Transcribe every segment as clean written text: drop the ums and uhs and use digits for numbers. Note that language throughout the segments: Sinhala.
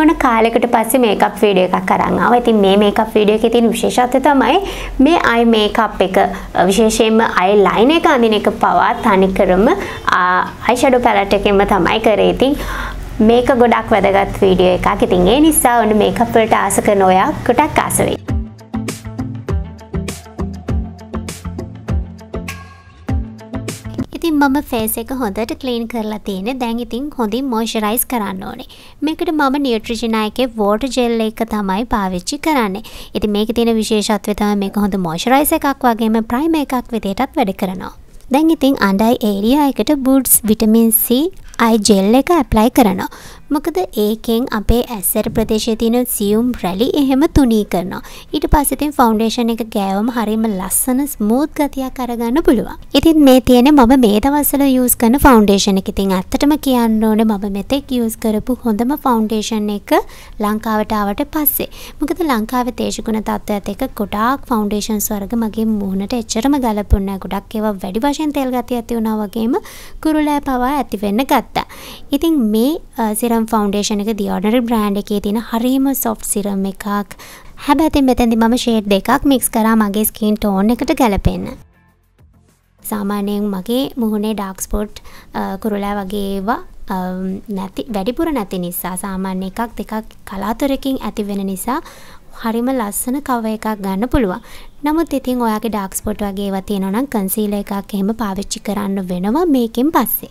ඔන්න කාලයකට පස්සේ මේකප් වීඩියෝ එකක් අරන් ආවා. ඉතින් මේ මේකප් වීඩියෝ එකේ තියෙන විශේෂත්වය තමයි මේ අයි මේකප් එක විශේෂයෙන්ම අයි ලයින් එක අඳින එක පවා තනිකරම අයි ෂැඩෝ පැලට් එකෙන්ම තමයි කරේ. ඉතින් මේක ගොඩක් වැදගත් වීඩියෝ එකක්. ඉතින් ඒ නිසා ඔන්න මේකප් වලට ආස කරන ඔයා ගොඩක් ආස වෙයි. ඉතින් මම ෆේස් එක හොඳට ක්ලීන් කරලා තියෙන්නේ. දැන් ඉතින් හොඳින් මොයිස්චරයිස් කරන්න ඕනේ. මේකට මම නියුට්‍රිජිනා එකේ වෝටර් ජෙල් එක තමයි පාවිච්චි කරන්නේ. ඉතින් මේකේ තියෙන විශේෂත්වය තමයි මේක හොඳ මොයිස්චරයිස් එකක් වගේම ප්‍රයිමර් එකක් විදිහටත් වැඩ කරනවා. දැන් ඉතින් අnder eye area එකට Boots vitamin C eye gel එක ඇප්ලයි කරනවා. මොකද ඒකෙන් අපේ ඇස්සට ප්‍රදේශයේ තියෙන සියුම් රැලි එහෙම තුනී කරනවා. ඊට පස්සේ ඉතින් ෆවුන්ඩේෂන් එක ගෑවම හරියම ලස්සන ස්මූත් ගතියක් අරගන්න පුළුවන්. ඉතින් මේ තියෙන්නේ මම මේ දවස්වල යූස් කරන ෆවුන්ඩේෂන් එක. ඉතින් ඇත්තටම කියන්න ඕනේ මම මෙතෙක් යූස් කරපු හොඳම ෆවුන්ඩේෂන් එක ලංකාවට ආවට පස්සේ. මොකද ලංකාවේ තේජගුණ තත්ත්වයත් එක්ක ගොඩාක් ෆවුන්ඩේෂන්ස් වර්ග මගේ මුහුණට එච්චරම ගලපුන්නේ නැහැ. ගොඩක් ඒවා වැඩි වශයෙන් තෙල් ගතිය ඇති වුණා වගේම කුරුලෑ පවා ඇති වෙන්න ගත්තා. ඉතින් මේ සිරම් ෆවුන්ඩේෂන් එක The Ordinary brand එකේ තියෙන හරිම soft සිරම් එකක්. හැබැයි මෙතෙන්දි මම ෂේඩ් දෙකක් මික්ස් කරා මගේ ස්කින් ටෝන් එකට ගැලපෙන්න. සාමාන්‍යයෙන් මගේ මුහුණේ ඩාර්ක් ස්පොට් කුරුලෑ වගේ ඒවා නැති වැඩිපුර නැති නිසා සාමාන්‍ය එකක් දෙකක් කලාතුරකින් ඇති වෙන නිසා හරිම ලස්සන කවර් එකක් ගන්න පුළුවන්. නමුත් ඉතින් ඔයාගේ ඩාර්ක් ස්පොට් වගේ ඒවා තියෙනවා නම් කන්සීලර් එකක් එහෙම පාවිච්චි කරන්න වෙනවා මේකෙන් පස්සේ.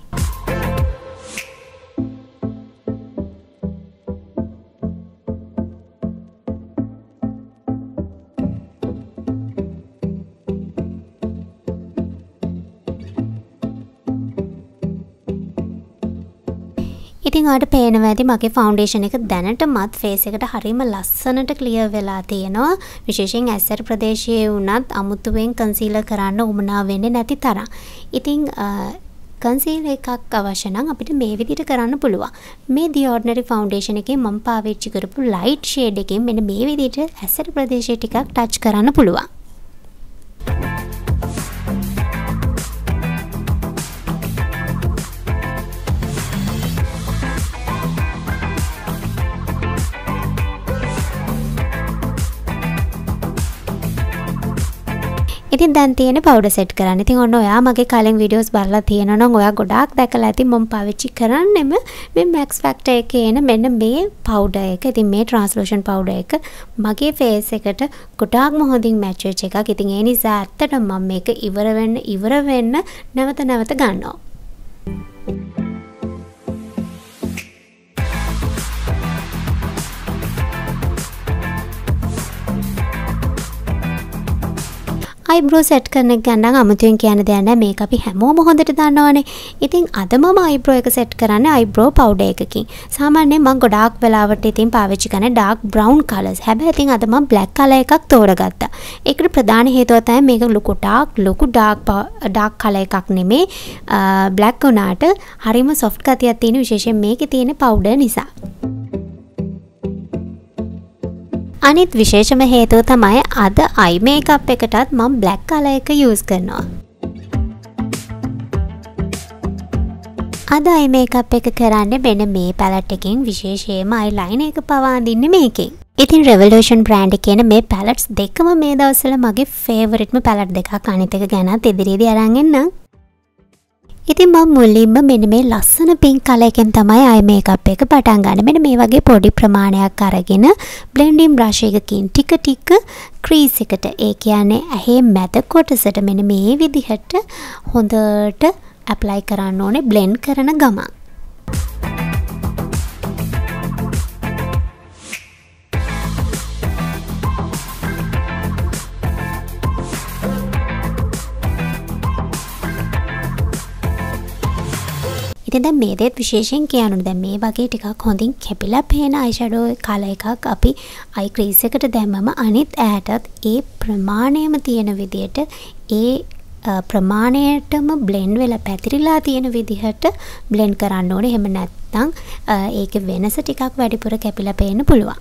ඉතින් ඔයාලට පේනවා ඇති මගේ ෆවුන්ඩේෂන් එක දැනටමත් ෆේස් එකට හරිම ලස්සනට ක්ලියර් වෙලා තියෙනවා. විශේෂයෙන් ඇස්සට ප්‍රදේශයේ වුණත් අමුතුවෙන් කන්සීලර් කරන්න උවමනා වෙන්නේ නැති තරම්. ඉතින් කන්සීලර් එකක් අවශ්‍ය නම් අපිට මේ විදිහට කරන්න පුළුවන්. මේ The Ordinary ෆවුන්ඩේෂන් එකේ මම පාවිච්චි කරපු ලයිට් ෂේඩ් එකෙන් මෙන්න මේ විදිහට ඇස්සට ප්‍රදේශයේ ටිකක් ටච් කරන්න පුළුවන්. ඉතින් දැන් තියෙන්නේ පවුඩර් සෙට් කරන්න. ඉතින් ඔන්න ඔයා මගේ කලින් වීඩියෝස් බලලා තියෙනවා නම් ඔයා ගොඩාක් දැකලා ඇති මම පාවිච්චි කරන්නෙම මේ Max Factor එකේ එන මෙන්න මේ පවුඩර් එක. ඉතින් මේ ට්‍රාන්ස්ලූෂන් පවුඩර් එක මගේ ෆේස් එකට ගොඩාක්ම හොඳින් මැච් වෙච්ච එකක්. ඉතින් ඒ නිසා ඇත්තටම මම මේක ඉවර වෙන්න නැවත ගන්නවා. eyebrow set කරන එක ගැන නම් අමුතුවෙන් කියන්න දෙයක් නැහැ. මේක අපි හැමෝම හොඳට දන්නවනේ. ඉතින් අද මම eyebrow එක set කරන්නේ eyebrow powder එකකින්. සාමාන්‍යයෙන් මම ගොඩාක් වෙලාවට ඉතින් පාවිච්චි කරන්නේ dark brown colors. හැබැයි ඉතින් අද මම black color එකක් තෝරගත්තා. ඒකට ප්‍රධාන හේතුව තමයි මේක ලොකු dark color එකක් නෙමේ. black උනාට හරිම soft ගතියක් තියෙන විශේෂයෙන් මේකේ තියෙන powder නිසා. අනිත් විශේෂම හේතුව තමයි අද eye makeup එකටත් මම black color එක use කරනවා. අද eye makeup එක කරන්නේ මෙන්න මේ palette එකෙන් විශේෂයෙන්ම eyeliner එක පවා අඳින්නේ මේකෙන්. ඉතින් Revolution brand එකේ මේ palettes දෙකම මේ දවස්වල මගේ favoriteම palette දෙකක්. අනිත් එක ගැනත් ඉදිරියේදී අරන් එන්නම්. ඉතින් මම මුලින්ම මෙන්න මේ ලස්සන pink color එකෙන් තමයි eye makeup එක පටන් ගන්න. මෙන්න මේ වගේ පොඩි ප්‍රමාණයක් අරගෙන blending brush එකකින් ටික crease එකට ඒ කියන්නේ ඇහි මැද කොටසට මෙන්න මේ විදිහට හොඳට apply කරන්න ඕනේ blend කරන ගමන්. ඉතින් දැන් මේ දෙත් විශේෂයෙන් කියන්න දැන් මේ වගේ ටිකක් හොඳින් කැපිලා පේන eyeshadow color එකක් අපි eye crease එකට දැම්මම අනිත් ඈටත් ඒ ප්‍රමාණයම තියෙන විදිහට ඒ ප්‍රමාණයටම blend වෙලා පැතිරිලා තියෙන විදිහට blend කරන්න ඕනේ. එහෙම නැත්නම් ඒකේ වෙනස ටිකක් වැඩිපුර කැපිලා පේන්න පුළුවන්.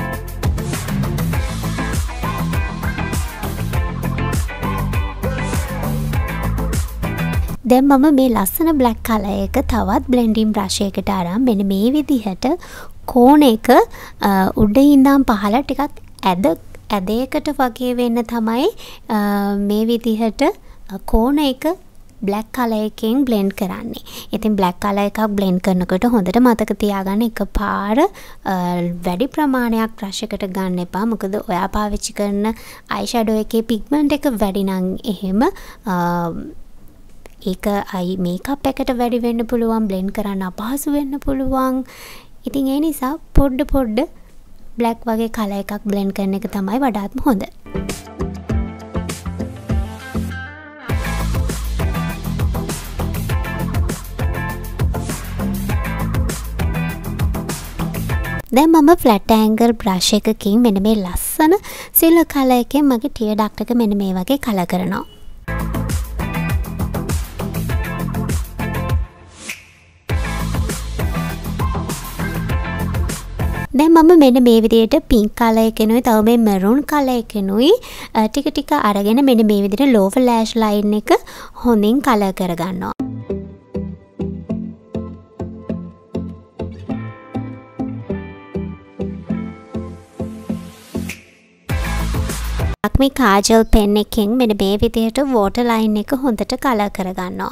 දැන් මම මේ ලස්සන black color එක තවත් blending brush එකකට අරන් මෙන්න මේ විදිහට කෝණ එක උඩ ඉඳන් පහළ ටිකක් ඇදයකට වගේ වෙන්න තමයි මේ විදිහට කෝණ එක බ්ලැක් කලර් එකෙන් බ්ලෙන්ඩ් කරන්නේ. ඉතින් බ්ලැක් කලර් එකක් බ්ලෙන්ඩ් කරනකොට හොඳට මතක තියාගන්න එකපාර වැඩි ප්‍රමාණයක් බ්‍රෂ් එකට ගන්න එපා. මොකද ඔයා පාවිච්චි කරන අයි ෂැඩෝ එකේ පිග්මන්ට් එක වැඩි නම් එහෙම ඒක අයි මේකප් එකට වැඩි වෙන්න පුළුවන්, බ්ලෙන්ඩ් කරන්න අපහසු වෙන්න පුළුවන්. ඉතින් ඒ නිසා පොඩ්ඩ බ්ලැක් වගේ කලර් එකක් බ්ලෙන්ඩ් කරන එක තමයි වඩාත්ම හොඳ. දැන් මම ෆ්ලැට් ඇන්ගල් බ්‍රෂ් එකකින් මෙන්න මේ ලස්සන සිල්වර් කලර් එකෙන් මගේ ටියර් ඩක්ට් එක මෙන්න මේ වගේ කලර් කරනවා. දැන් මම මෙන්න මේ විදිහට පින්ක් කලර් එකෙනුයි තව මේ මරූන් කලර් එකෙනුයි ටික අරගෙන මෙන්න මේ විදිහට ලෝවර් ලෑෂ් ලයින් එක හොඳින් කලර් කරගන්නවා. මේ කාජල් පෙන් එකෙන් මෙන්න මේ විදිහට වෝටර් ලයින් එක හොඳට කලර් කරගන්නවා.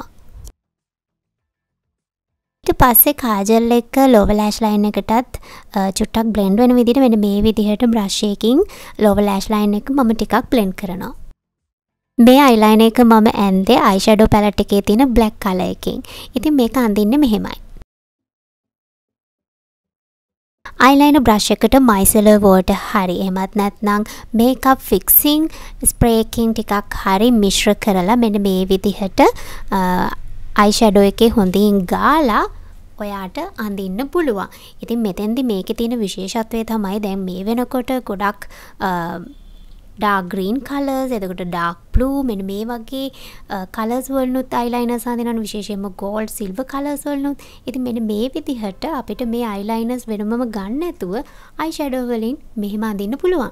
ඊට පස්සේ කාජල් එක ලෝවර් ලෑෂ් ලයින් එකටත් චුට්ටක් බ්ලෙන්ඩ් වෙන විදිහට මෙන්න මේ විදිහට බ්‍රෂ් එකකින් ලෝවර් ලෑෂ් ලයින් එක මම ටිකක් බ්ලෙන්ඩ් කරනවා. මේ අයිලයිනර් එක මම ඇන්දේ අයි ෂැඩෝ පැලට් එකේ තියෙන බ්ලැක් කලර් එකෙන්. ඉතින් මේක අඳින්නේ මෙහෙමයි. අයිලයිනර් බ්‍රෂ් එකට මයිසෙලර් වෝටර් හරි එහෙමත් නැත්නම් මේකප් ෆික්සිං ස්ප්‍රේ එකකින් ටිකක් හරි මිශ්‍ර කරලා මෙන්න මේ විදිහට අයි ෂැඩෝ එකේ හොඳින් ගාලා ඔයාට අඳින්න පුළුවන්. ඉතින් මෙතෙන්දි මේකේ තියෙන විශේෂත්වය තමයි දැන් මේ වෙනකොට ගොඩක් dark green colors, එතකොට dark blue මෙන්න මේ වගේ colors වලනුත් eyeliners අඳිනවා, විශේෂයෙන්ම gold silver colors වලනුත්. ඉතින් මෙන්න මේ විදිහට අපිට මේ eyeliners වෙනමම ගන්න නැතුව eye shadow වලින් මෙහෙම අඳින්න පුළුවන්.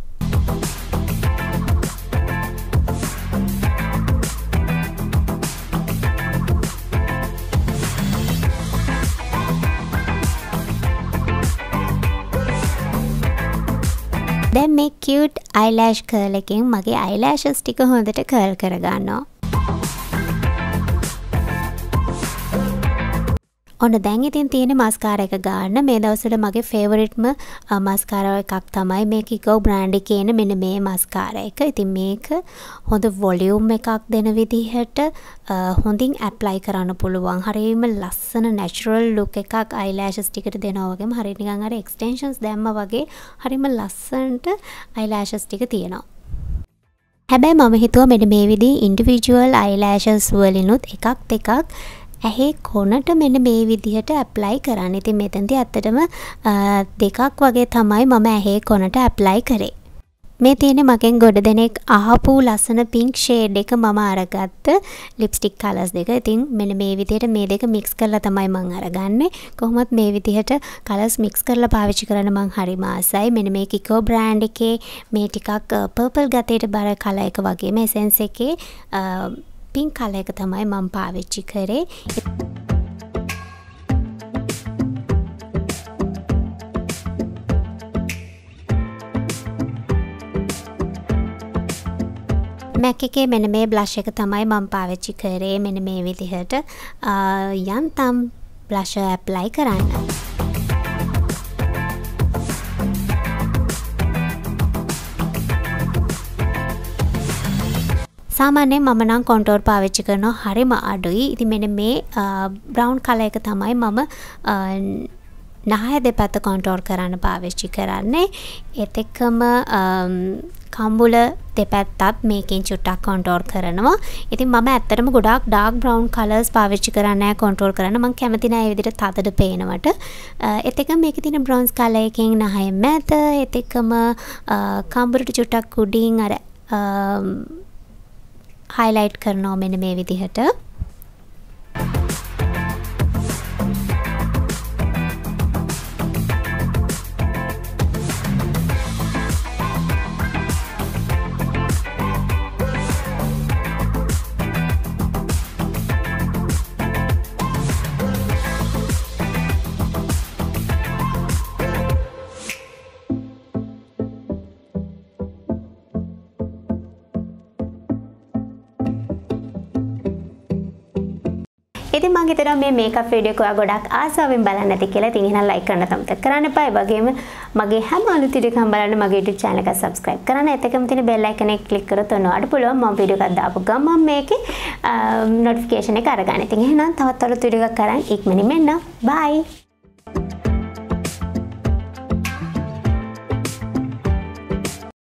දැන් මේ cute eyelash curl එකෙන් මගේ eyelashes ටික හොඳට curl කරගන්නවා. ඔන්න දැන් ඉතින් තියෙන mascara එක ගන්න. මේ දවස්වල මගේ favoriteම mascara එකක් තමයි මේ Kiko brand එකේ එන මෙන්න මේ mascara එක. ඉතින් මේක හොඳ volume එකක් දෙන විදිහට හොඳින් apply කරන්න පුළුවන්. හරියම ලස්සන natural look එකක් eyelashes ටිකට දෙනවා වගේම හරියට නිකන් අර extensions දැම්මා වගේ හරියම ලස්සනට eyelashes ටික තියෙනවා. හැබැයි මම හිතුවා මෙන්න මේ විදිහේ individual eyelashes වලිනුත් එකක් ඇහි කොනට මෙන්න මේ විදිහට ඇප්ලයි කරන්න. ඉතින් මෙතෙන්දී ඇත්තටම දෙකක් වගේ තමයි මම ඇහි කොනට ඇප්ලයි කරේ. මේ තියෙන්නේ මගෙන් ගොඩ දෙනෙක් අහපු ලස්සන pink shade එක මම අරගත්ත lipstick colors දෙක. ඉතින් මෙන්න මේ විදිහට මේ දෙක mix කරලා තමයි මම අරගන්නේ. කොහොමත් මේ විදිහට colors mix කරලා පාවිච්චි කරන්න මම හරිම ආසයි. මෙන්න මේ Kiko brand එකේ මේ ටිකක් purple ගතේට බර color එක වගේම essence එකේ pink color එක තමයි මම පාවිච්චි කරේ. MAC එකේ මෙන්න මේ blush එක තමයි මම පාවිච්චි කරේ. මෙන්න මේ විදිහට යන්තම් blusher apply කරන්න. සාමාන්‍යයෙන් මම නම් contour පාවිච්චි කරනවා හරිම අඩුයි. ඉතින් මෙන්න මේ brown color එක තමයි මම නහය දෙපැත්ත contour කරන්න පාවිච්චි කරන්නේ. ඒත් එක්කම කම්බුල දෙපැත්තත් මේකෙන් චුට්ටක් contour කරනවා. ඉතින් මම ඇත්තටම ගොඩාක් dark brown colors පාවිච්චි කරන්නේ නැහැ contour කරන්න. මම කැමති නැහැ මේ විදිහට තදට පේනවට. ඒත් එක්කම මේකේ තියෙන bronze color එකෙන් නහය මැද ඒත් එක්කම කම්බුලට චුට්ටක් උඩින් අර highlight කරනවා මෙන්න මේ විදිහට. ඉතින් මම හිතනවා මේ මේකප් වීඩියෝ එක ඔයා ගොඩක් ආසාවෙන් බලන්න ඇති කියලා. ඉතින් එහෙනම් ලයික් කරන්න තමයි කරන්න එපා. ඒ වගේම මගේ හැම අලුත් වීඩියෝ එකක්ම බලන්න මගේ YouTube channel එක subscribe කරන්න. ඒකම තියෙන bell icon එක click කරොත් ඔයාලට පුළුවන් මම වීඩියෝ එකක් දාපු ගමන් මේකේ notification එක අරගන්න. ඉතින් එහෙනම් තවත් අලුත් වීඩියෝ එකක් කරන් ඉක්මනින් මෙන්න. bye.